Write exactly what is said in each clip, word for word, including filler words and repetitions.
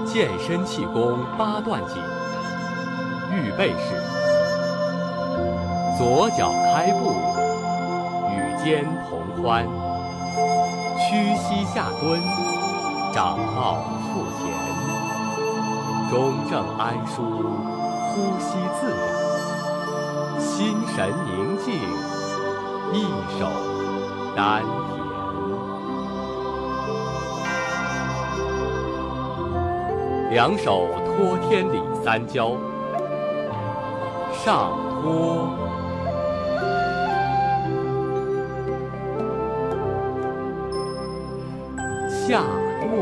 健身气功八段锦。预备式：左脚开步，与肩同宽，屈膝下蹲，掌抱腹前，中正安舒，呼吸自然，心神宁静，一手丹田。两手托天理三交，上托，下落，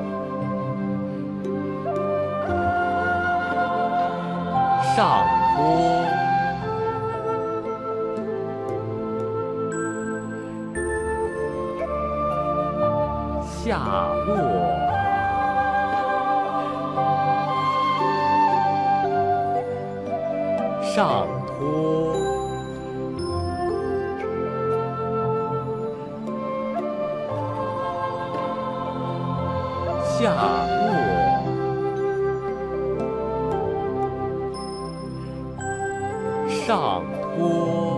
上托，下落，上托，下落，上托，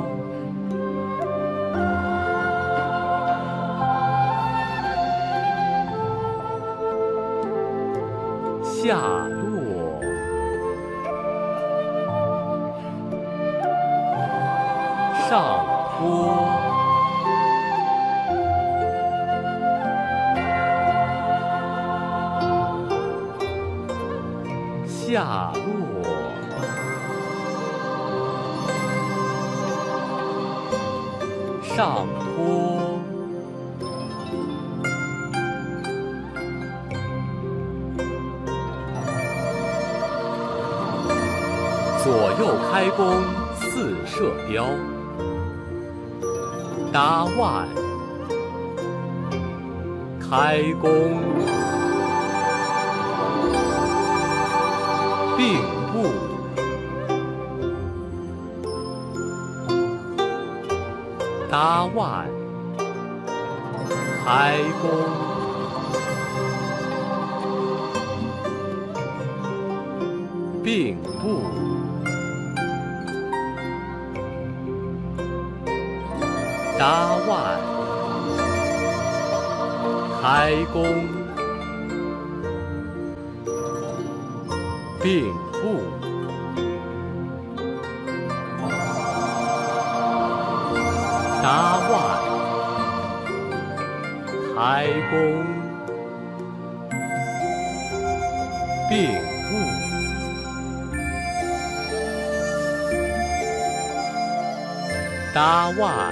下落，上托，下落，上托，左右开弓四射雕，搭腕，开弓，并步，搭腕，开弓，并步，搭腕，开弓，并步，搭腕，开弓，并步，搭腕，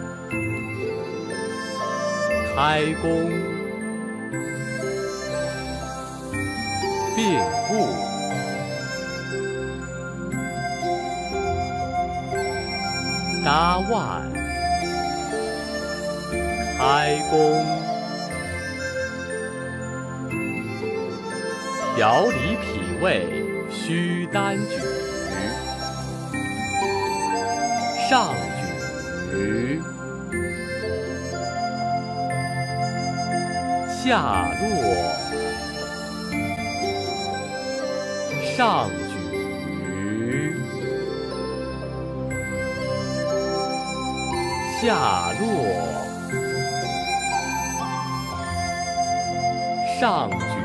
开弓，并步，搭腕，开弓，调理脾胃须单举，上举，下落，上举，下落，上举，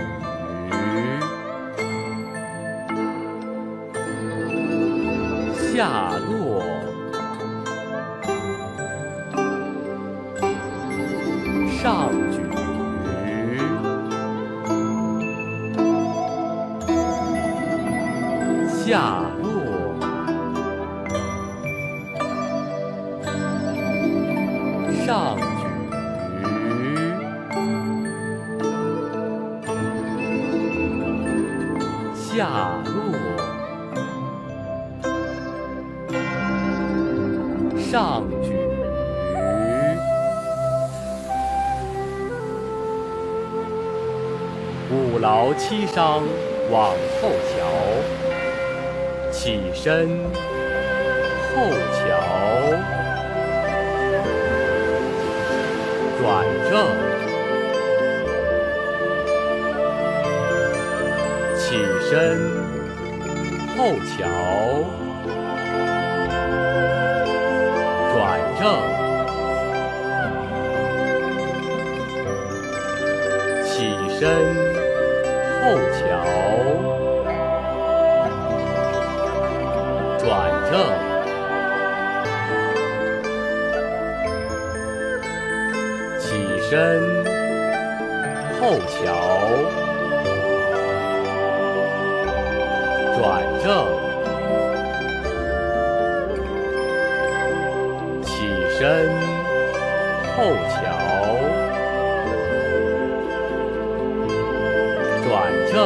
下落，上举，下落，上举，下落，上举，五劳七伤往后瞧，起身后瞧，转正， 身后翘，转正，起身后翘，转正，起身后翘，转正，起身后翘，转正，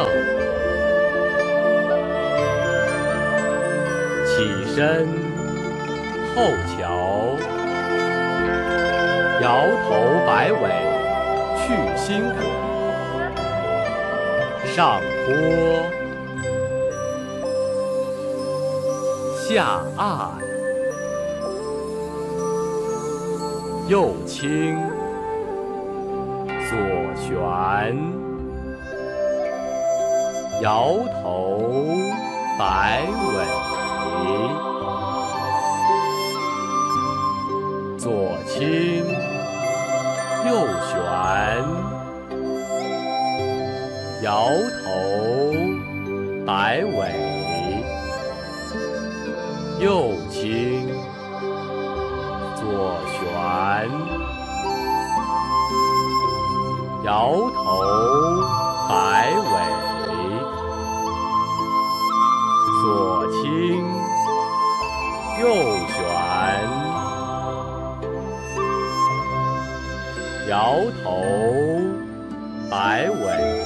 起身后翘，摇头摆尾去心火，上坡下按，右倾左旋，摇头摆尾，左倾右旋，摇头摆尾，右倾左旋，摇头摆尾，左倾右旋，摇头摆尾，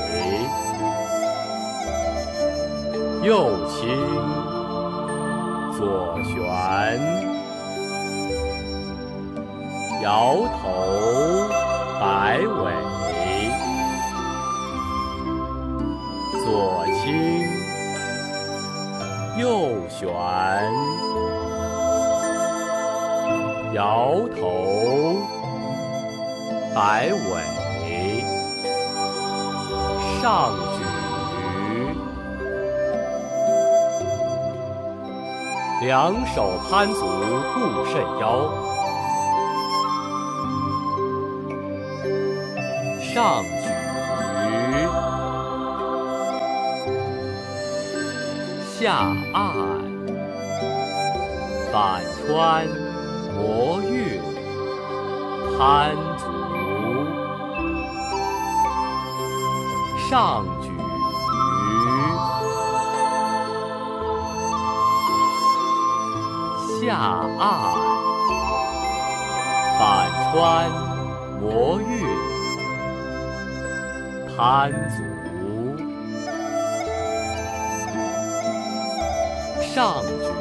右倾左旋，摇头摆尾，左倾右旋，摇头摆尾，上举，两手攀足固肾腰，上举，下按，反穿摩运，攀足，上举，下按，反穿摩运，攀足，上举，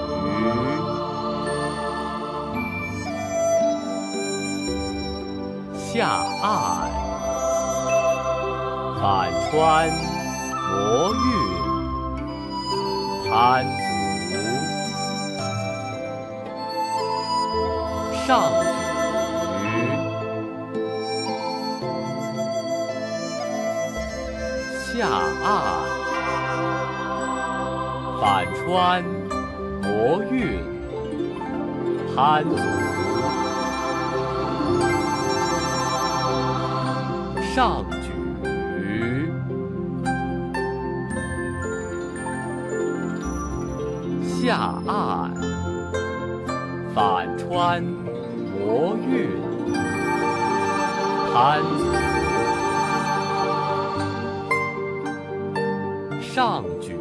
下按，反穿摩运，攀足，上举，下按，反穿摩运，攀足，上举，下按，反穿摩运，攀足，上举，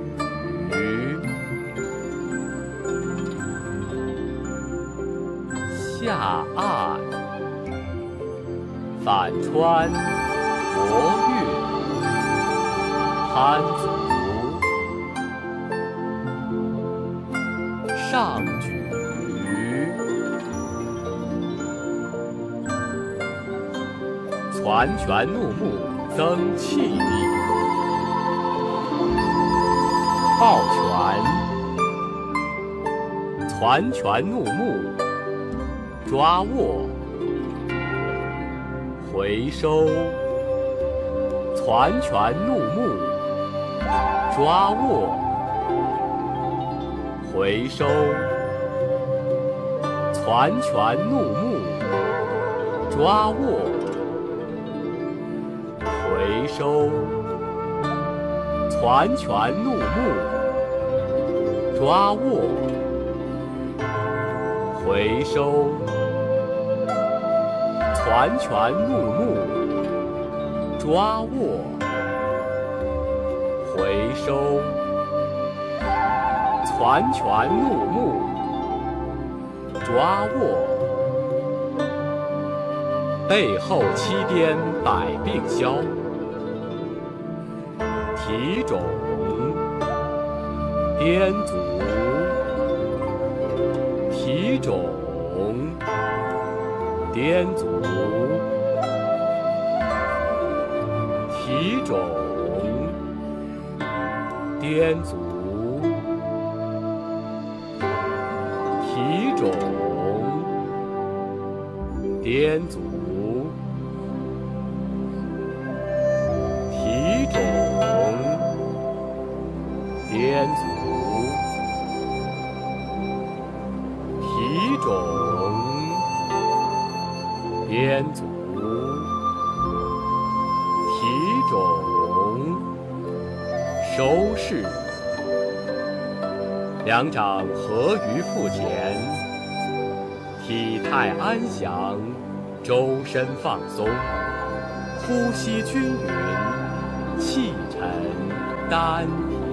下按，反穿摩运，攀足，上举，攒拳怒目增气力，抱拳，攒拳怒目，抓握，回收，攒拳怒目， 抓握，回收，攒拳怒目，抓握，回收，攒拳怒目，抓握，回收，攒拳怒目，抓握，回收，攒拳怒目，抓握，背后七颠百病消，提踵，颠足，提踵，颠足，提踵，颠足，提踵，颠足，提踵，颠足，提踵，颠足，提踵，收势。两掌合于腹前，体态安详，周身放松，呼吸均匀，气沉丹田。